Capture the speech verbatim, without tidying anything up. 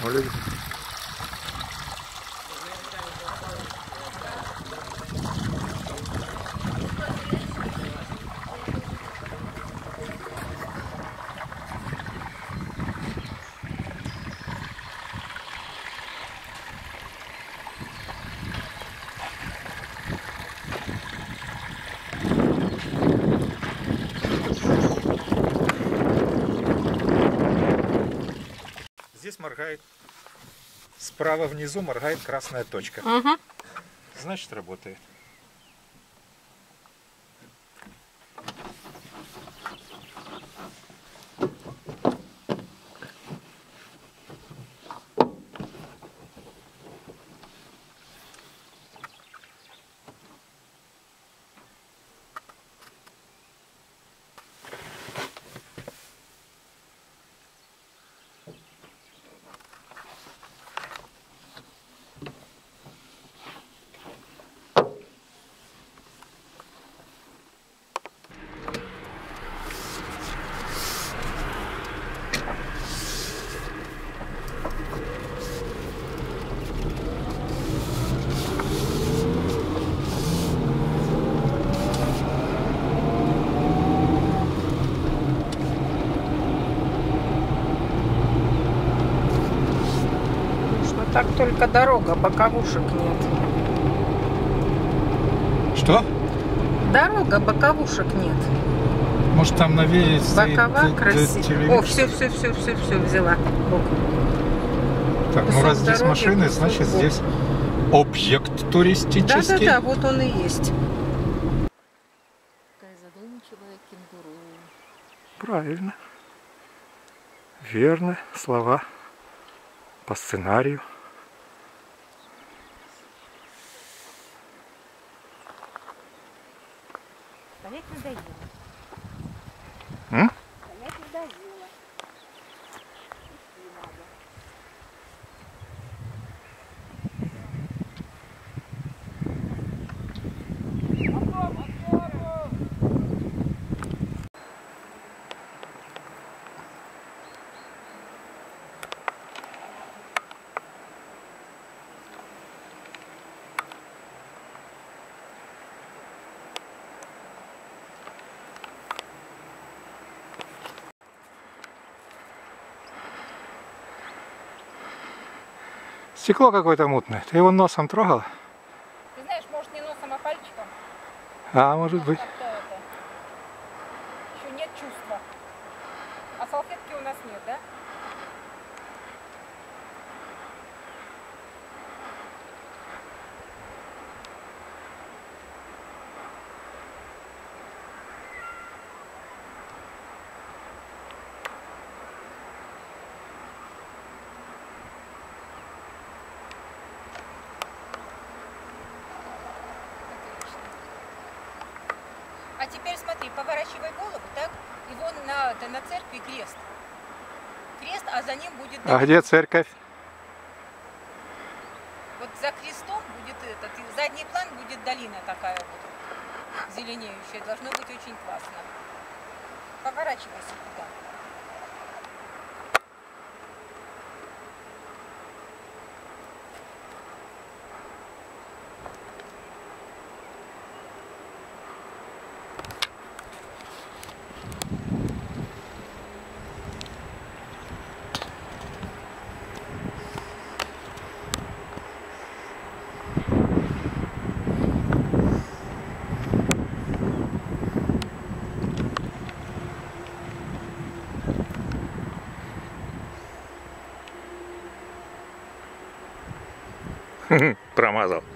люди. Здесь моргает, справа внизу моргает красная точка. Угу. Значит, работает. Так только дорога, боковушек нет. Что? Дорога, боковушек нет. Может, там навеет Бокова красивая. О, все, все, все, все, все взяла. Бок. Так, ну раз здесь машины, значит здесь объект туристический. Да, да, да, вот он и есть. Такая задумчивая кенгуру. Правильно. Верно. Слова по сценарию. Стоять надоело. М? Стоять надоело. Идти надо. Стекло какое-то мутное. Ты его носом трогала? Ты знаешь, может, не носом, а пальчиком? А, может быть. Еще нет чувства. А салфетки у нас нет, да? А теперь смотри, поворачивай голову, так? И вон на, на церкви крест. Крест, а за ним будет... А где церковь? Вот за крестом будет этот, задний план будет долина такая вот, зеленеющая. Должно быть очень классно. Поворачивайся туда. Промазал.